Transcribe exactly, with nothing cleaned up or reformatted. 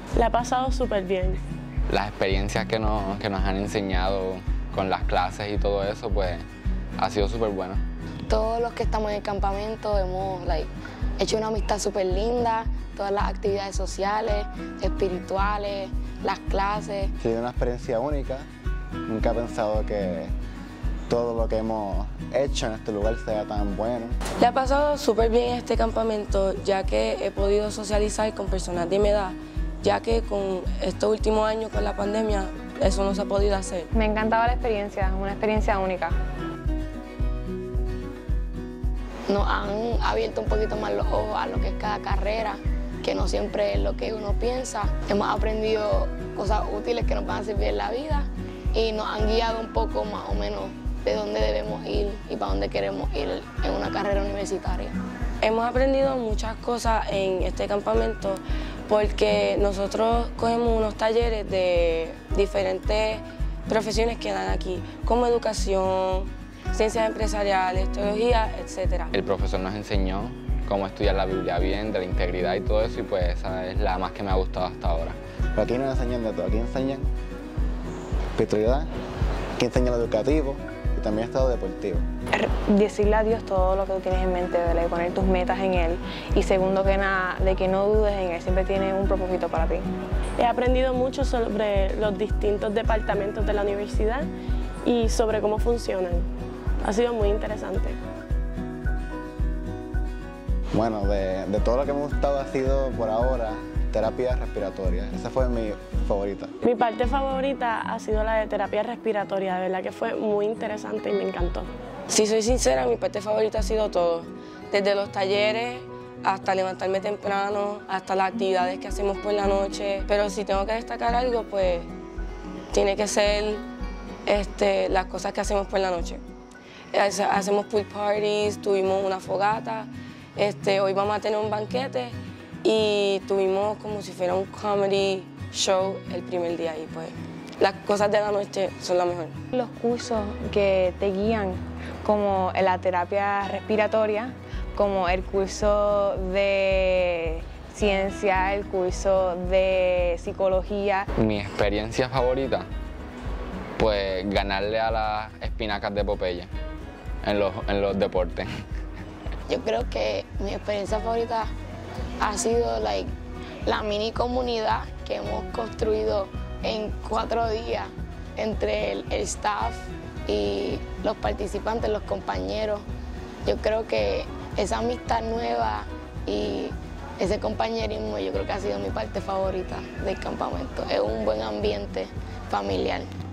La he pasado súper bien. Las experiencias que nos, que nos han enseñado con las clases y todo eso, pues ha sido súper bueno. Todos los que estamos en el campamento hemos like, hecho una amistad súper linda, todas las actividades sociales, espirituales, las clases. Ha sido una experiencia única. Nunca he pensado que todo lo que hemos hecho en este lugar sea tan bueno. Le ha pasado súper bien este campamento, ya que he podido socializar con personas de mi edad, ya que con estos últimos años con la pandemia eso no se ha podido hacer. Me encantaba la experiencia, una experiencia única. Nos han abierto un poquito más los ojos a lo que es cada carrera, que no siempre es lo que uno piensa. Hemos aprendido cosas útiles que nos van a servir en la vida y nos han guiado un poco más o menos de dónde debemos ir y para dónde queremos ir en una carrera universitaria. Hemos aprendido muchas cosas en este campamento porque nosotros cogemos unos talleres de diferentes profesiones que dan aquí, como educación, ciencias empresariales, teología, etcétera. El profesor nos enseñó cómo estudiar la Biblia bien, de la integridad y todo eso, y pues esa es la más que me ha gustado hasta ahora. Pero aquí nos enseñan de todo, aquí enseñan espiritualidad, aquí enseñan lo educativo y también estado deportivo. Decirle a Dios todo lo que tú tienes en mente, ¿verdad? Y poner tus metas en Él. Y segundo que nada, de que no dudes en Él, siempre tiene un propósito para ti. He aprendido mucho sobre los distintos departamentos de la universidad y sobre cómo funcionan. Ha sido muy interesante. Bueno, de, de todo lo que me ha gustado ha sido por ahora terapia respiratoria. Esa fue mi favorita. Mi parte favorita ha sido la de terapia respiratoria, de verdad que fue muy interesante y me encantó. Si soy sincera, mi parte favorita ha sido todo, desde los talleres hasta levantarme temprano, hasta las actividades que hacemos por la noche. Pero si tengo que destacar algo, pues tiene que ser este, las cosas que hacemos por la noche. Hacemos pool parties, tuvimos una fogata, este, hoy vamos a tener un banquete y tuvimos como si fuera un comedy show el primer día y pues las cosas de la noche son la mejor. Los cursos que te guían, como la terapia respiratoria, como el curso de ciencia, el curso de psicología. Mi experiencia favorita, pues ganarle a las espinacas de Popeye en los, en los deportes. Yo creo que mi experiencia favorita ha sido like, la mini comunidad que hemos construido en cuatro días entre el, el staff y los participantes, los compañeros. Yo creo que esa amistad nueva y ese compañerismo yo creo que ha sido mi parte favorita del campamento. Es un buen ambiente familiar.